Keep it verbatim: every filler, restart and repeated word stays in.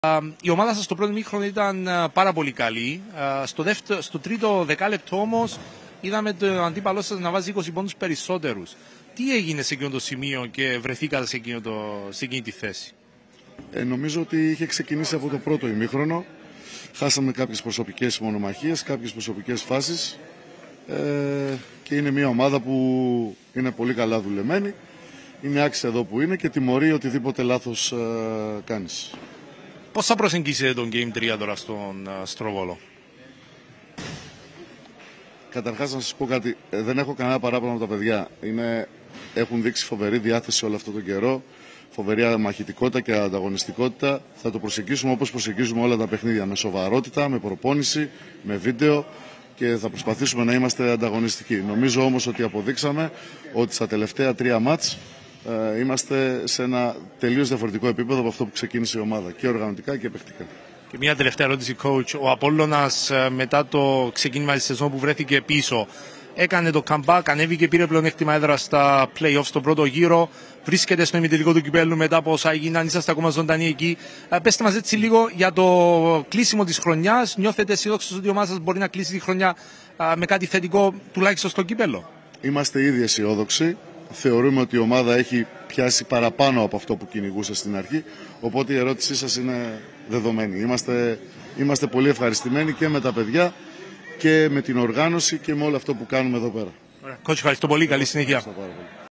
Η ομάδα σας στο πρώτο μήχρονο ήταν πάρα πολύ καλή. Στο, δεύτερο, στο τρίτο δεκάλεπτο όμως είδαμε τον αντίπαλό σας να βάζει είκοσι πόντους περισσότερους. Τι έγινε σε εκείνο το σημείο και βρεθήκατε σε, εκείνο το, σε εκείνη τη θέση? Ε, νομίζω ότι είχε ξεκινήσει από το πρώτο ημίχρονο. Χάσαμε κάποιες προσωπικές μονομαχίες, κάποιες προσωπικές φάσεις ε, και είναι μια ομάδα που είναι πολύ καλά δουλεμένη. Είναι άξια εδώ που είναι και τιμωρεί οτιδήποτε λάθος ε, κάνεις. Πώς θα προσεγγίσετε τον Game τρία τώρα στον Στροβόλο? Καταρχάς να σας πω κάτι, δεν έχω κανένα παράπονο από τα παιδιά. Είναι, έχουν δείξει φοβερή διάθεση όλο αυτόν τον καιρό, φοβερή μαχητικότητα και ανταγωνιστικότητα. Θα το προσεγγίσουμε όπως προσεγγίζουμε όλα τα παιχνίδια, με σοβαρότητα, με προπόνηση, με βίντεο και θα προσπαθήσουμε να είμαστε ανταγωνιστικοί. Νομίζω όμως ότι αποδείξαμε ότι στα τελευταία τρία μάτς ε, είμαστε σε ένα τελείως διαφορετικό επίπεδο από αυτό που ξεκίνησε η ομάδα, και οργανωτικά και παιχτικά. Και μια τελευταία ερώτηση, coach. Ο Απόλλωνας μετά το ξεκίνημα της σεζόν που βρέθηκε πίσω έκανε το comeback, ανέβηκε, πήρε πλεονέκτημα έδρα στα play-offs στον πρώτο γύρο. Βρίσκεται στο ημιτελικό του κυπέλλου μετά από όσα έγιναν, είσαστε ακόμα ζωντανοί εκεί. Πέστε μας έτσι λίγο για το κλείσιμο της χρονιάς. Νιώθετε αισιόδοξος ότι η ομάδα σας μπορεί να κλείσει τη χρονιά με κάτι θετικό, τουλάχιστον στο κύπελλο? Είμαστε ήδη αισιόδοξοι. Θεωρούμε ότι η ομάδα έχει πιάσει παραπάνω από αυτό που κυνηγούσε στην αρχή. Οπότε η ερώτησή σας είναι δεδομένη. Είμαστε, είμαστε πολύ ευχαριστημένοι και με τα παιδιά και με την οργάνωση και με όλο αυτό που κάνουμε εδώ πέρα. Κότσο, ευχαριστώ πολύ. Καλή συνέχεια.